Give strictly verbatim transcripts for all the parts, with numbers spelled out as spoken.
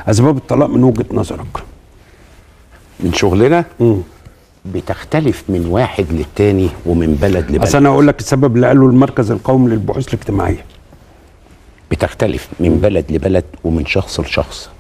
اسباب الطلاق من وجهه نظرك؟ من شغلنا امم بتختلف من واحد للتاني ومن بلد لبلد. اصل انا اقول لك السبب اللي قاله المركز القومي للبحوث الاجتماعيه. بتختلف من بلد لبلد ومن شخص لشخص.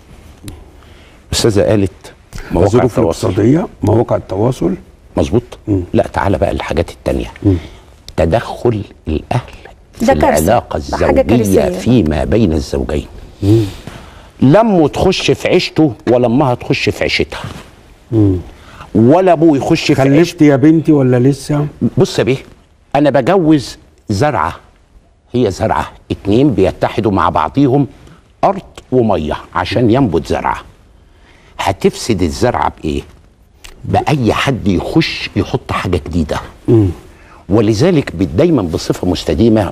الاستاذه قالت مواقع الظروف التواصل، الاقتصاديه، مواقع التواصل. مظبوط. مم. لا تعالى بقى الحاجات التانيه. مم. تدخل الاهل في ده كارثة. العلاقه ده حاجة الزوجيه كارثية. فيما بين الزوجين. مم. لمه تخش في عيشته ولا امها تخش في عيشتها. مم. ولا ابوه يخش في عيشته. خلفت يا بنتي ولا لسه؟ بص يا بيه، انا بجوز زرعه، هي زرعه اتنين بيتحدوا مع بعضيهم ارض وميه عشان ينبت زرعه. هتفسد الزرعه بايه؟ باي حد يخش يحط حاجه جديده. مم. ولذلك دايما بصفه مستديمه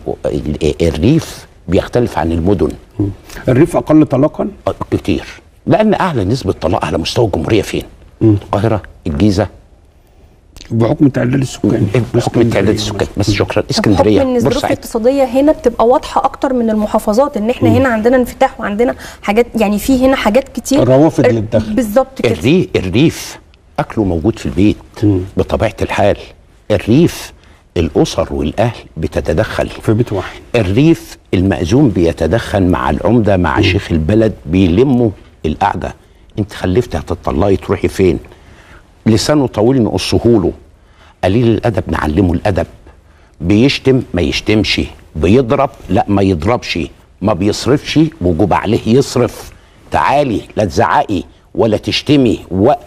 الريف بيختلف عن المدن. مم. الريف اقل طلاقا؟ كتير، لان اعلى نسبه طلاق على مستوى الجمهوريه فين؟ مم. القاهره، الجيزه، بحكم تعداد السكان. بحكم تعداد السكان بس. شكرا. اسكندريه. بحكم ان الظروف الاقتصاديه هنا بتبقى واضحه اكتر من المحافظات، ان احنا م. هنا عندنا انفتاح وعندنا حاجات، يعني في هنا حاجات كتير روافد للدخل. بالظبط كده. الريف الريف اكله موجود في البيت م. بطبيعه الحال. الريف الاسر والاهل بتتدخل في بيت واحد. الريف المأذون بيتدخل مع العمده مع م. شيخ البلد، بيلموا القعده. انت خلفتي هتطلقي تروحي فين؟ لسانه طويل نقصه له، قليل الادب نعلمه الادب، بيشتم ما يشتمش، بيضرب لا ما يضربش، ما بيصرفش وجوب عليه يصرف. تعالي لا تزعقي ولا تشتمي،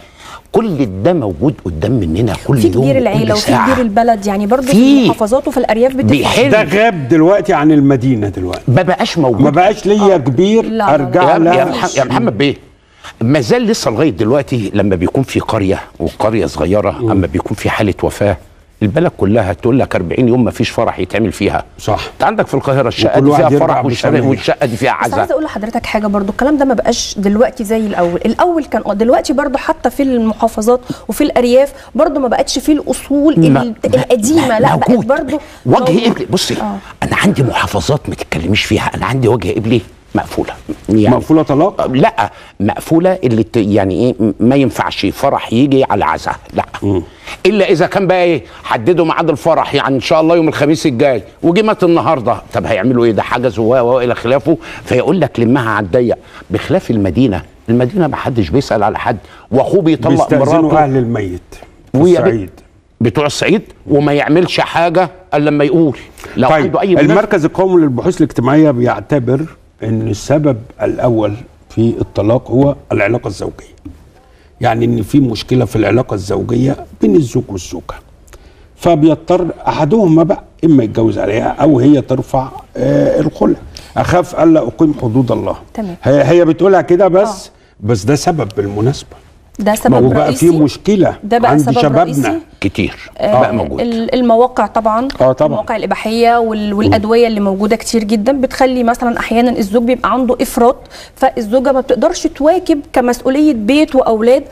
وكل ده موجود قدام مننا كل يوم. في كبير العيله وفي كبير البلد، يعني برضه في المحافظات وفي الارياف بتفرق. ده غاب دلوقتي عن المدينه دلوقتي، ما بقاش موجود، ما بقاش ليا كبير لا ارجع لا يا, يا, يا محمد بيه. ما زال لسه لغايه دلوقتي لما بيكون في قريه وقريه صغيره م. اما بيكون في حاله وفاه البلد كلها تقول لك أربعين يوم ما فيش فرح يتعمل فيها. صح. انت عندك في القاهره الشقه دي فيها فرح والشقه دي فيها عزاء. بس عايزه اقول لحضرتك حاجه برضو، الكلام ده ما بقاش دلوقتي زي الاول. الاول كان دلوقتي برضو حتى في المحافظات وفي الارياف برضو ما بقتش في الاصول ما القديمه. لا, لا بقت برضو وجه قبلي. بصي آه. انا عندي محافظات ما تتكلميش فيها، انا عندي وجه قبلي مقفوله. يعني مقفوله طلاق؟ لا مقفوله اللي يعني ايه، ما ينفعش فرح يجي على عزاء، لا. م. الا اذا كان بقى ايه، حددوا ميعاد الفرح يعني ان شاء الله يوم الخميس الجاي وجي مات النهارده، طب هيعملوا ايه؟ ده حجزوا والى خلافه، فيقول لك لمها على الضيق. بخلاف المدينه، المدينه ما حدش بيسال على حد، واخوه بيطلق مراته. اهل الميت الصعيد بتوع الصعيد وما يعملش حاجه الا لما يقول. لو طيب عنده اي المركز القومي للبحوث الاجتماعيه بيعتبر ان السبب الاول في الطلاق هو العلاقه الزوجيه. يعني ان في مشكله في العلاقه الزوجيه بين الزوج والزوجه، فبيضطر احدهما بقى اما يتجوز عليها او هي ترفع آه الخلع. اخاف الا اقيم حدود الله. تمام. هي, هي بتقولها كده بس آه. بس ده سبب بالمناسبه. ده سبب وبقى رئيسي. في مشكله ده بقى عند سبب شبابنا رئيسي. كتير آه بقى موجود. المواقع طبعا اه طبعا المواقع الاباحيه والادويه اللي موجوده كتير جدا بتخلي مثلا احيانا الزوج بيبقى عنده افراط، فالزوجه ما بتقدرش تواكب كمسؤوليه بيت واولاد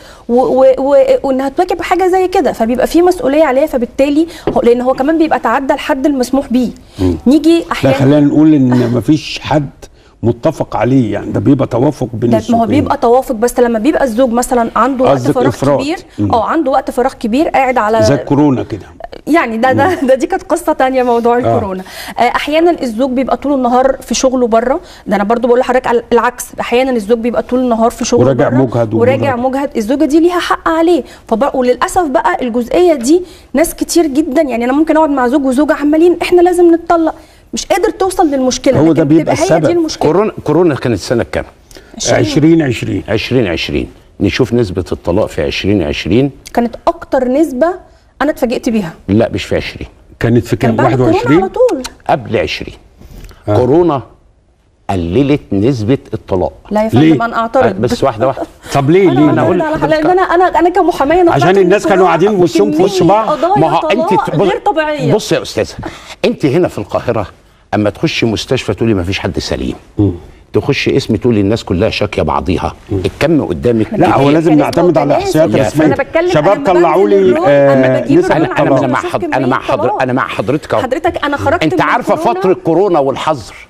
وانها تواكب حاجه زي كده، فبيبقى في مسؤوليه عليها، فبالتالي لان هو كمان بيبقى تعدى الحد المسموح بيه. نيجي احيانا لا خلينا نقول ان ما فيش حد متفق عليه، يعني ده بيبقى توافق بين الزوجين. ما هو بيبقى توافق، بس لما بيبقى الزوج مثلا عنده وقت فراغ إفراط. كبير اه عنده وقت فراغ كبير قاعد على زي الكورونا كده، يعني ده ده, ده دي كانت قصه ثانيه موضوع آه. الكورونا. آه احيانا الزوج بيبقى طول النهار في شغله بره، ده انا برضو بقول لحضرتك العكس، احيانا الزوج بيبقى طول النهار في شغله وراجع مجهد وراجع مجهد، الزوجه دي ليها حق عليه. وللاسف بقى الجزئيه دي ناس كتير جدا، يعني انا ممكن اقعد مع زوج وزوجه عمالين احنا لازم نتطلق، مش قادر توصل للمشكله. هو ده بيبقى السبب. هي دي المشكله. كورونا كورونا كانت سنه كام؟ عشرين عشرين عشرين عشرين. نشوف نسبه الطلاق في عشرين عشرين كانت اكتر نسبه انا اتفاجئت بيها. لا مش في عشرين، كانت في كام؟ كان واحد وعشرين كورونا على طول قبل عشرين. آه. كورونا قللت نسبه الطلاق. لا يا فندم انا اعترض بس واحده واحده. طب ليه ليه؟ انا اقول لان انا انا انا كمحاميه عشان الناس كانوا قاعدين وشهم في وش بعض. ما هو انت غير طبيعيه. بص يا استاذه، انت هنا في القاهره اما تخشي مستشفى تقولي ما فيش حد سليم، م. تخشي اسم تقولي الناس كلها شاكيه بعضيها، الكم قدامك. لا هو لازم نعتمد على احصائيات رسميه. شباب طلعوا لي نسبه الطلاق. انا مع انا مع حضرتك انا مع حضرتك حضرتك انا خرجت انت عارفه فتره كورونا والحظر اه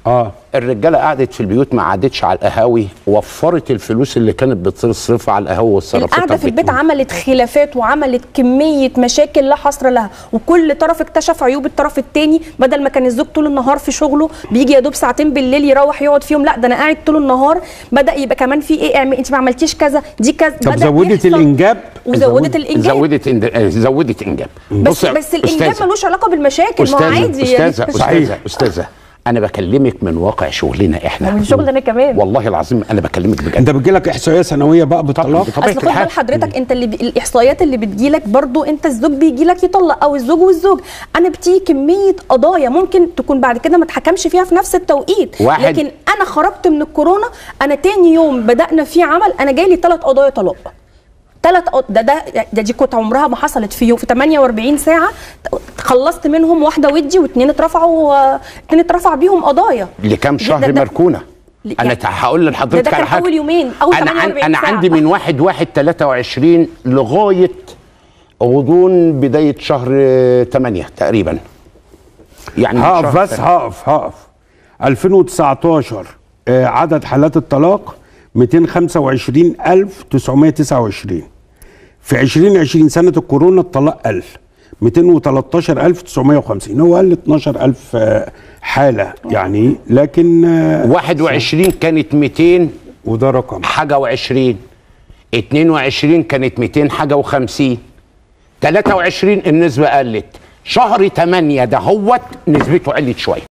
الرجاله قعدت في البيوت، ما قعدتش على القهاوي، وفرت الفلوس اللي كانت بتصرفها على القهاوي والصرفتها. القعده في البيت عملت خلافات وعملت كميه مشاكل لا حصر لها، وكل طرف اكتشف عيوب الطرف الثاني. بدل ما كان الزوج طول النهار في شغله بيجي يا دوب ساعتين بالليل يروح يقعد فيهم، لا ده انا قاعد طول النهار. بدا يبقى كمان في ايه، اعمل انت ما عملتيش كذا، دي كذا. طب زودت الانجاب، وزودت الانجاب، زودت إن... زودت انجاب. بس بس الانجاب ملوش علاقه بالمشاكل، ما هو عادي. استاذه يعني. استاذه استاذه انا بكلمك من واقع شغلنا احنا، من شغلنا كمان والله العظيم انا بكلمك بجد. انت بتجي لك احصائيه سنويه بقى بالطلاق؟ اصل خد بال حضرتك، انت اللي ب... الاحصائيات اللي بتجي لك برضو، انت الزوج بيجي لك يطلق او الزوج والزوج، انا بتيجي كميه قضايا ممكن تكون بعد كده ما اتحكمش فيها في نفس التوقيت. واحد. لكن انا خرجت من الكورونا، انا تاني يوم بدانا فيه عمل، انا جاي لي ثلاث قضايا طلاق. ثلاث ده ده ده دي كنت عمرها ما حصلت في يوم، في ثمانية وأربعين ساعه خلصت منهم واحده ودي، واثنين اترفعوا اثنين اترفع بيهم قضايا. لكام شهر ده ده مركونه؟ انا هقول لحضرتك على حاجه. اول يومين اول انا ثمانية وأربعين انا ساعة. عندي من واحد واحد ثلاثة وعشرين لغايه غضون بدايه شهر ثمانية تقريبا. يعني هقف بس هقف هقف ألفين وتسعتاشر آه عدد حالات الطلاق مئتين وخمسة وعشرين ألف وتسعمائة وتسعة وعشرين. في ألفين وعشرين سنه الكورونا الطلاق قل مئتين وثلاثة عشر ألف وتسعمائة وخمسين، هو قل اتناشر ألف حاله يعني. لكن واحد وعشرين كانت مئتين وده رقم حاجه وعشرين، اتنين وعشرين كانت مئتين حاجه وخمسين، ثلاثة وعشرين النسبه قلت، شهر ثمانية ده هوت نسبته علت شويه.